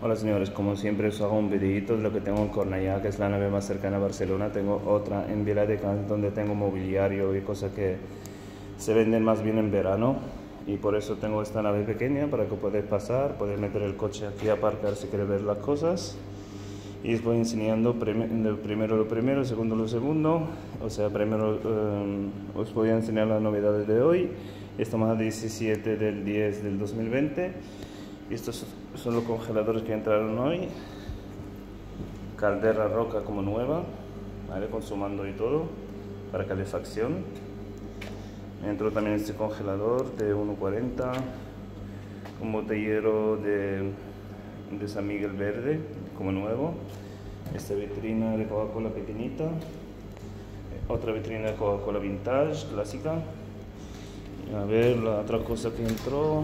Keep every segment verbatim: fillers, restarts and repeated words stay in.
Hola señores, como siempre os hago un videito de lo que tengo en Cornellà, que es la nave más cercana a Barcelona. Tengo otra en Viladecans, donde tengo mobiliario y cosas que se venden más bien en verano, y por eso tengo esta nave pequeña para que podáis pasar, poder meter el coche aquí, aparcar si queréis ver las cosas, y os voy enseñando prim primero lo primero, segundo lo segundo. O sea, primero um, os voy a enseñar las novedades de hoy. Estamos a diecisiete del diez del dos mil veinte. Y estos son los congeladores que entraron hoy. Caldera roca como nueva, ¿vale? Con su mando y todo para calefacción. Entró también este congelador de uno cuarenta, un botellero de, de San Miguel verde como nuevo. Esta vitrina de Coca-Cola pequeñita, otra vitrina de Coca-Cola vintage clásica. A ver, la otra cosa que entró,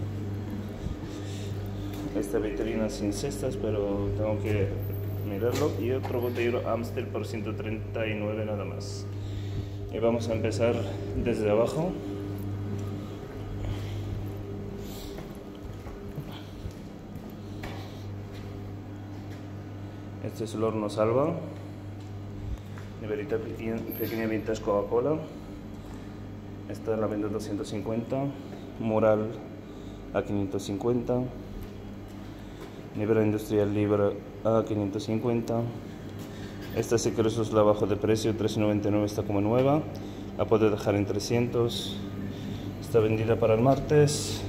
esta vitrina sin cestas, pero tengo que mirarlo, y otro botellero Amstel por ciento treinta y nueve nada más. Y vamos a empezar desde abajo. Este es el horno Salva, neverita pequeña vintage Coca-Cola. Esta la vendo doscientos cincuenta, Moral a quinientos cincuenta, nevera industrial Libra a quinientos cincuenta. Esta sí que os la bajo de precio, tres noventa y nueve, está como nueva, la puedo dejar en trescientos. Está vendida para el martes.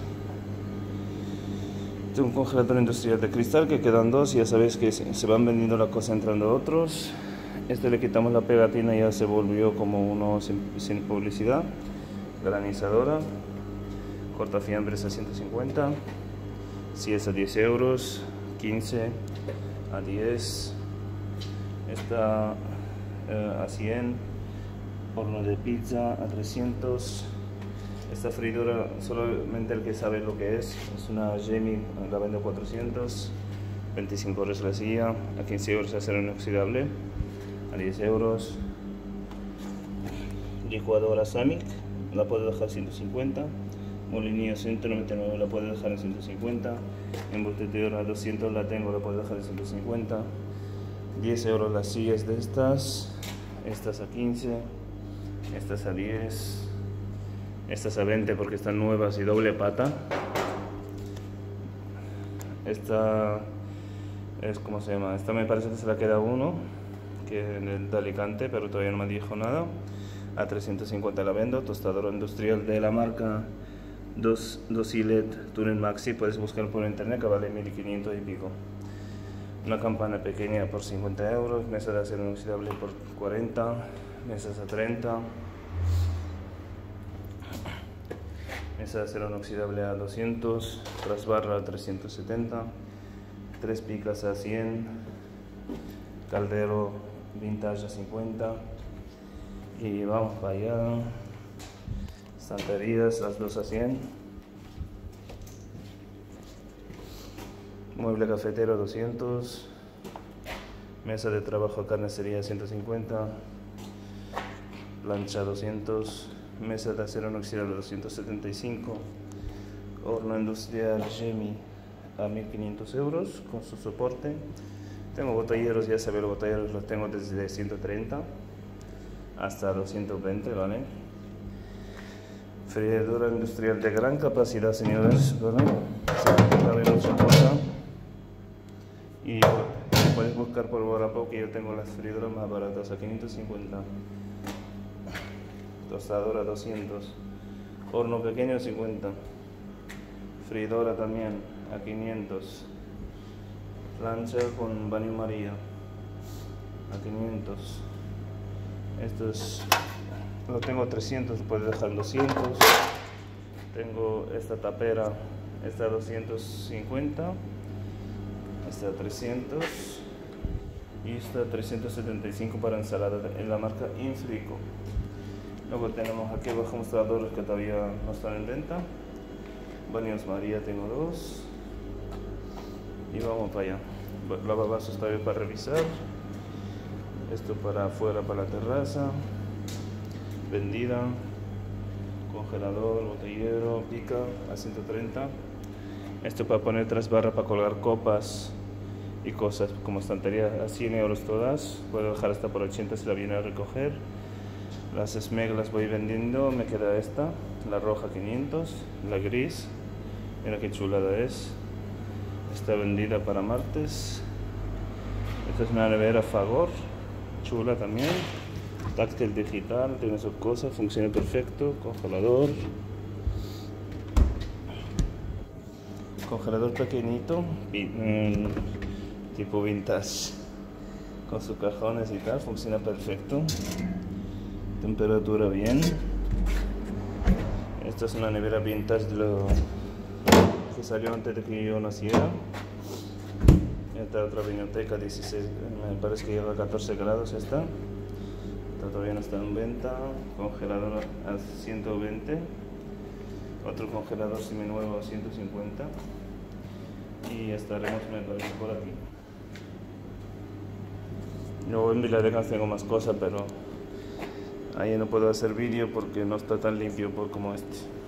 Tengo un congelador industrial de cristal que quedan dos, ya sabéis que se van vendiendo la cosa entrando otros. Este le quitamos la pegatina, ya se volvió como uno sin, sin publicidad. Granizadora, cortafiambres a ciento cincuenta, si es a diez euros, quince a diez, esta eh, a cien, horno de pizza a trescientos. Esta freidora, solamente el que sabe lo que es, es una Gemi, la vendo cuatrocientos, veinticinco euros la silla, a quince euros acero inoxidable, a diez euros. Licuadora Samic, la puedo dejar ciento cincuenta, molinillo ciento noventa y nueve, la puedo dejar en ciento cincuenta, embotidora doscientos, la tengo, la puedo dejar en ciento cincuenta, diez euros las sillas de estas, estas a quince, estas a diez, estas a veinte porque están nuevas y doble pata. Esta es, ¿cómo se llama? Esta me parece que se la queda uno, que es de Alicante, pero todavía no me dijo nada. A trescientos cincuenta la vendo. Tostadora industrial de la marca dos Dosilet Tuning Maxi, puedes buscar por internet, que vale mil quinientos y pico. Una campana pequeña por cincuenta euros, mesa de acero inoxidable por cuarenta, mesas a treinta, mesa de acero inoxidable a doscientos, trasbarra a trescientos setenta, tres picas a cien, caldero vintage a cincuenta. Y vamos para allá, estanterías las dos a cien, mueble cafetero doscientos, mesa de trabajo carnicería ciento cincuenta, plancha doscientos, mesa de acero inoxidable doscientos setenta y cinco, horno industrial Gemi a mil quinientos euros con su soporte. Tengo botelleros, ya sabéis, los botelleros los tengo desde ciento treinta hasta doscientos veinte, ¿vale? Freidora industrial de gran capacidad, señores, ¿vale? Sí, no soporta. Y puedes buscar por Wallapop, que yo tengo las freidoras más baratas a quinientos cincuenta. Tostadora doscientos. Horno pequeño cincuenta. Freidora también a quinientos. Plancha con baño María a quinientos. Estos lo tengo trescientos, puedes dejar doscientos. Tengo esta tapera, esta doscientos cincuenta, esta trescientos y esta trescientos setenta y cinco para ensalada en la marca Infrico. Luego tenemos aquí abajo mostradores que todavía no están en venta. Baños María tengo dos. Y vamos para allá. Lavavasos todavía para revisar. Esto para afuera, para la terraza. Vendida. Congelador, botellero, pica a ciento treinta. Esto para poner tres barras para colgar copas y cosas como estantería a cien euros todas. Puedo dejar hasta por ochenta si la viene a recoger. Las Smeg las voy vendiendo. Me queda esta, la roja quinientos, la gris, mira qué chulada es, está vendida para martes. Esta es una nevera Fagor, chula también, táctil digital, tiene sus cosas, funciona perfecto. Congelador, congelador pequeñito, tipo vintage, con sus cajones y tal, funciona perfecto. Temperatura bien. Esta es una nevera vintage de lo que salió antes de que yo naciera. Esta otra vinoteca dieciséis, me parece que lleva catorce grados esta. Esta todavía no está en venta. Congelador a ciento veinte. Otro congelador seminuevo a ciento cincuenta. Y estaremos, me parece, por aquí. Luego en Viladecans tengo más cosas, pero ahí no puedo hacer vídeo porque no está tan limpio por como este.